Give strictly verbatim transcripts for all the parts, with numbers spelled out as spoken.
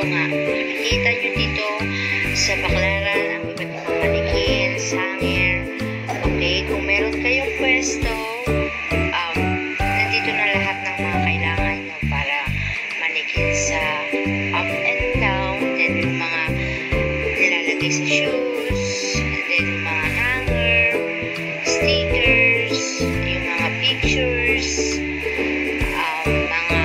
nga, makikita nyo dito sa Baclaran ang iba't ibang mannequins, hanger. Okay, kung meron kayong pwesto, um, nandito na lahat ng mga kailangan nyo para mannequin sa up and down, then yung mga nilalagay sa shoes, and then yung mga hanger, stickers, yung mga pictures, um, mga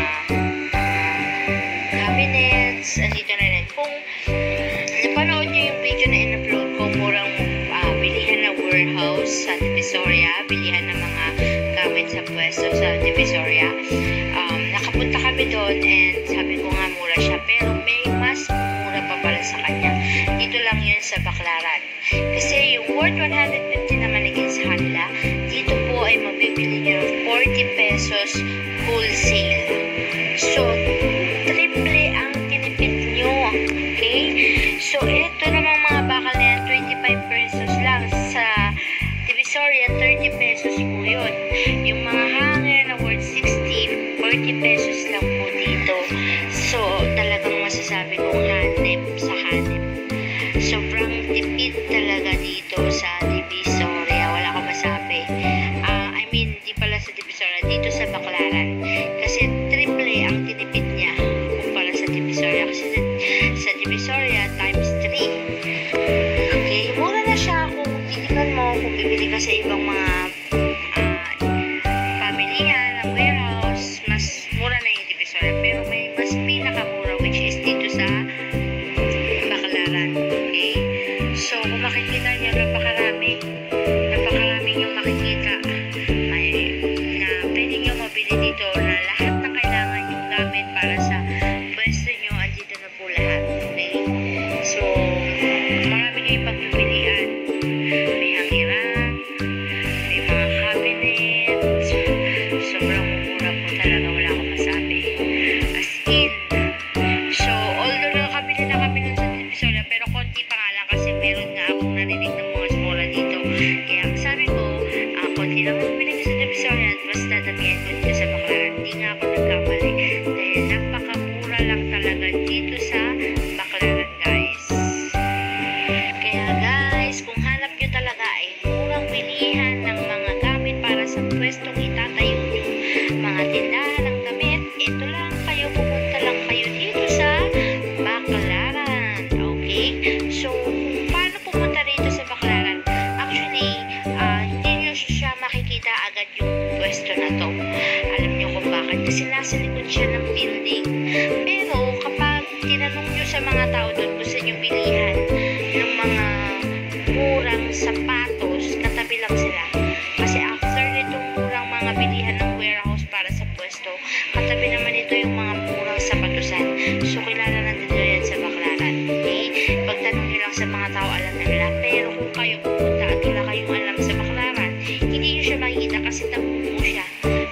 cabinets, andito na rin. Kung napanood nyo yung video na in-upload ko, murang uh, bilihan na warehouse sa Divisoria, bilihan ng mga gamit sa pwesto sa Divisoria. Um, nakapunta kami doon and sabi ko nga mura siya, pero may mas mura pa pala sa kanya. Dito lang yun sa Baclaran. Kasi yung worth one hundred fifty na mannequin sa kanila, dito po ay mabibili nyo ng forty pesos wholesale. So, triple ang tinipid nyo. Okay? So, ito namang mga bakal na yan, twenty-five pesos lang. Sa Divisoria, thirty pesos po yun. Yung mga hanger na worth sixty, forty pesos lang po dito. So, talagang masasabi kong hanip sa hanip. Sobrang tipid talaga dito sa Divisoria. Wala akong masabi. Uh, I mean, di pala sa Divisoria, dito sa Baclaran. Kasi triple ang tinipid niya kumpara sa Divisoria. Kasi sa Divisoria, times three. Okay, mura na siya kung titignan mo, kung bibili ka sa ibang mga uh, pamilihan, ng warehouse, mas mura na yung Divisoria. Pero may mas pinakamura, which is dito sa Baclaran. Okay? So, kung makikita nyo, napakarami. Napakarami yung makikita. May, na pwede nyo mabili dito na lahat na kailangan yung gamit para sa pwesto nyo, andito na po lahat. Okay? So, marami kayong pagpipilian. May hangiran, may mga cabinet. Sobrang mura po talaga. Wala akong masabi. As in. So, although nakabili na kami nun sa Divisoria, pero konti pa nga lang kasi meron nga akong narinig ng mga mura dito. Kaya sabi ko, uh, konti lang ang bili ko sa Divisoria at mas dadamihan ko dito sa Baclaran. Hindi nga ako nagkamali. Dahil napakamura lang talaga dito sa Baclaran, guys. Kaya guys, kung hanap nyo talaga ay murang bilihan ng mga gamit para sa pwestong itatayo nyo, mga tindahan ng damit, ito lang kayo, pumunta lang kayo dito sa Baclaran. Okay? So, kung paano pumunta rito sa Baclaran? Actually, uh, hindi nyo siya makikita agad yung pwesto na to. Alam nyo kung bakit? Kasi nasa likod siya ng building. Pero, kapag tinanong nyo sa mga tao doon kung saan yung bilihan ng mga murang sapatos, katabi lang sila. Kasi after nitong murang mga bilihan ng warehouse para sa pwesto, katabi naman ito yung mga murang sapatusan. So, kilala na dito yan sa Baclaran. Okay? Pagtanong nyo lang sa mga tao, alam na nila. Pero kung kayo pupunta at wala kayong alam sa Baclaran, hindi nyo siya makikita kasi tapo po siya.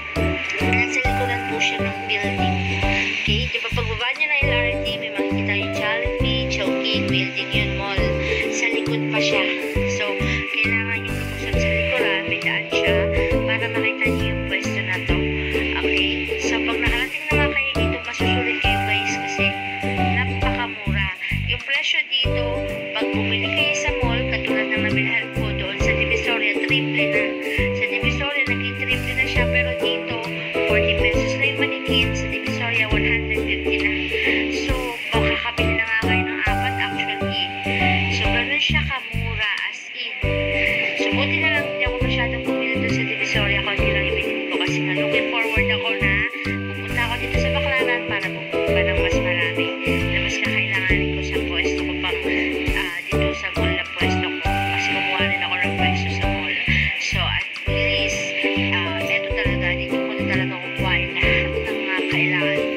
Nasa likuran po siya ng building. Okay? Diba pagbaba nyo na L R T, may makikita yung Jollibee, Chowking, building yun, mall. Sa likod pa siya. So, kailangan nyo lumusot sa likuran, may daan siya, para makita nyo yung pwesto na to. Okay? So, pag nakarating naman kayo dito, masusulit kayo guys kasi napakamura. Yung presyo dito, pag bumili kayo sa mall, katulad ng nabilhan ko doon sa Divisoria, triple na. Sa Divisoria, naging triple na siya, pero dito, forty pesos na yung mannequin. Sa Divisoria, one hundred fifty na. So, makakabili na nga kayo ng apat actually. So, ganun siya kamura as in. So, buti na lang hindi ako masyadong bumili doon sa Divisoria. Kunti lang yung binili ko kasi nga looking forward ako na pupunta ako dito sa Baclaran para bumili ng mas marami na mas kakailanganin ko sa pwesto ko pang uh, dito sa mall na pwesto ko. Kasi kumuha rin ako ng pwesto sa mall. So, at least, uh, eto talaga, dito ko na talaga kukuhain lahat ng mga kailangan ko.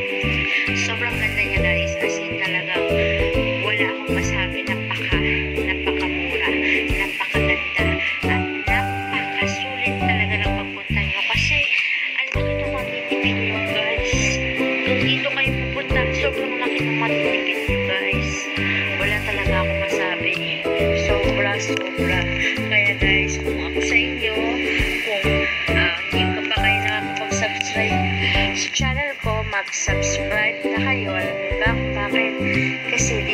Sobrang ganda niya guys. As in talagang wala akong masabi. Napaka, napakamura, napakaganda, at napakasulit talaga ng pagpunta nyo. Kasi, alam nyo itong mga titipid nyo guys. Kung dito kayo pupunta akin. Kasi